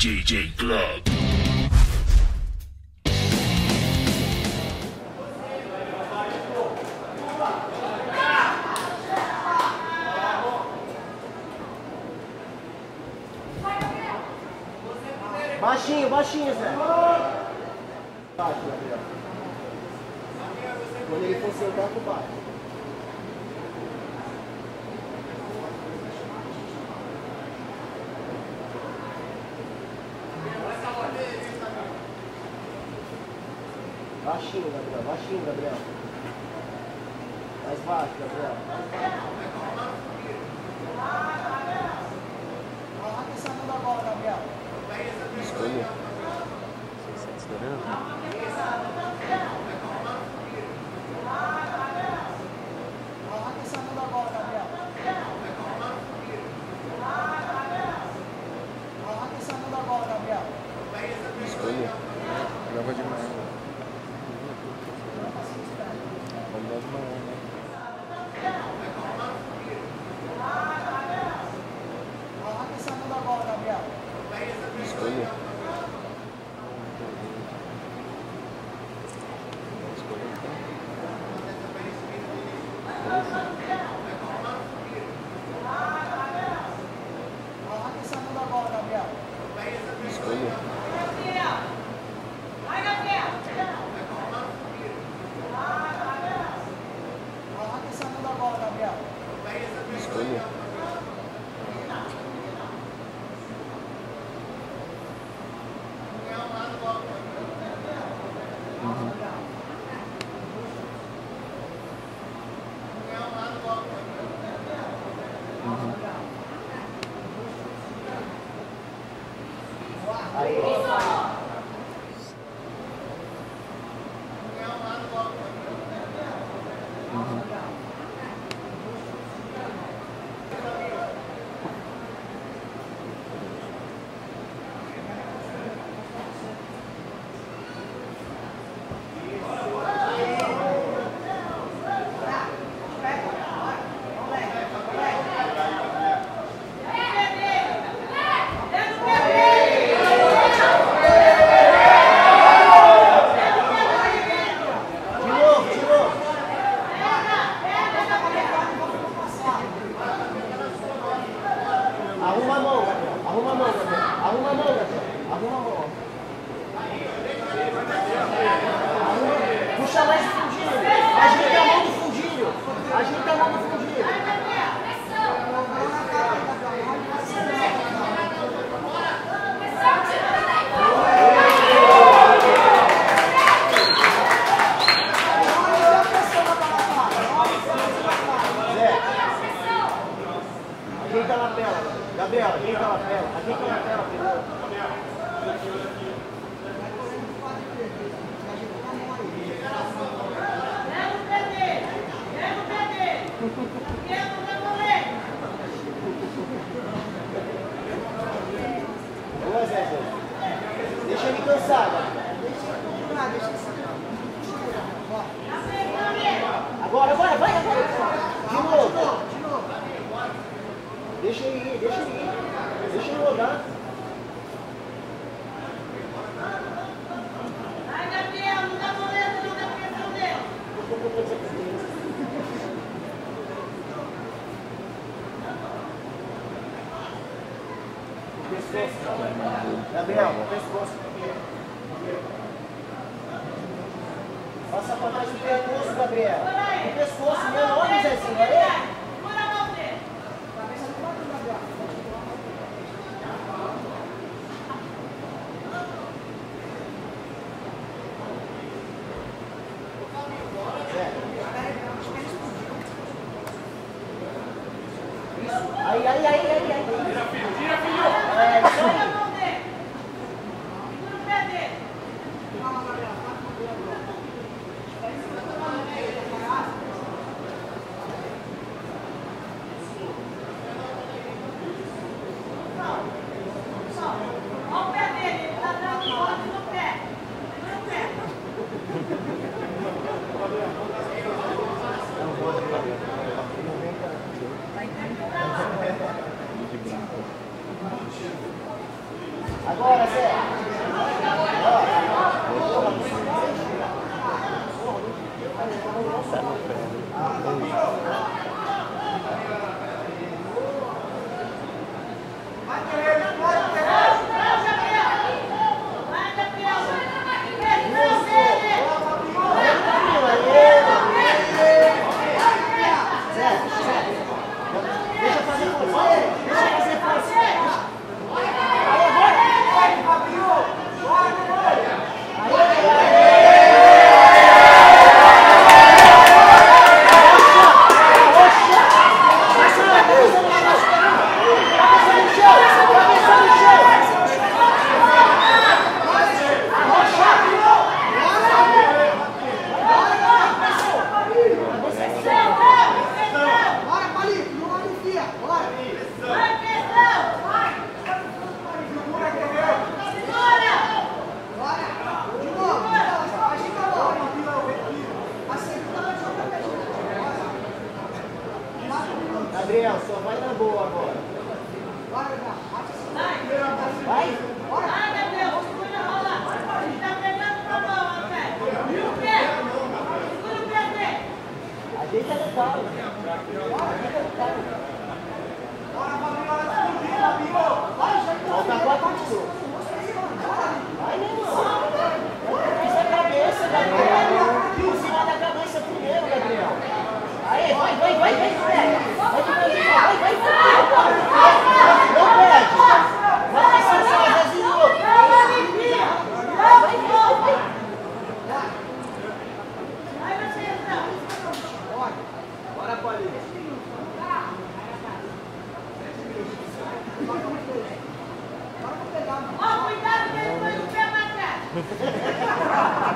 DJ Club. Baixinho, baixinho, Zé. Baixo, Gabriel. Quando ele for sentar, tu bate. Baixinho, Gabriel. Baixinho, Gabriel. Mais baixo, Gabriel. Arranca essa mão da bola, Gabriel. Escolha. 600 grana. Arranca essa mão da bola, Gabriel. Arranca essa mão da bola, Gabriel. Escolha. Leva de manhã. Vamos dar de manhã, né? Arranca essa mão da bola, Gabriel. Escolha. Arranca essa mão da bola, Gabriel. Escolha. Vai, Gabriel. Arranca essa mão da bola, Gabriel. Escolha. Aí. Arruma a mão, Gabriel. Arruma a mão, Gabriel. Arruma a mão, Gabriel. Arruma a mão. Puxa mais o fundinho. Ajeita a mão do fundinho. Ajeita a mão do fundinho. Ajeita a lapela. Gabriel, ajeita a lapela. Ajeita a lapela primeiro. Boa, Zé. Deixa ele cansar, Gabriel. Agora, vai. De novo. Deixa ele ir. Deixa ele rodar. Vai, Gabriel, não dá moleza, não dá pressão dele. Pescoço. Gabriel, pescoço. Passa pra trás do pescoço, Gabriel. O pescoço, meu nome, Zezinho, olha aí. Segura a mão dele. Isso. Aí. Tira, filho. É, isso Segura a aí. mão dele. Segura o pé dele. Olha o pé dele, ele tá dando forte no pé. Segura o pé. Agora, Zé. Tá no pé. Gabriel, só vai na boa agora. Vai? Vai, Gabriel, segura a roda. Ele tá pegando pra bola, velho. Segura o pé. Segura o pé dele. Ajeita no carro. Ajeita no carro. Falta 4 minutos. Vai, meu irmão. Pisa a cabeça, Gabriel. Por cima da cabeça primeiro, Gabriel. Aí, vai. Vai não perde. Vai passar só às vezes no outro. Bora, Paulinho. Ó, cuidado que ele foi no pé, Matheus.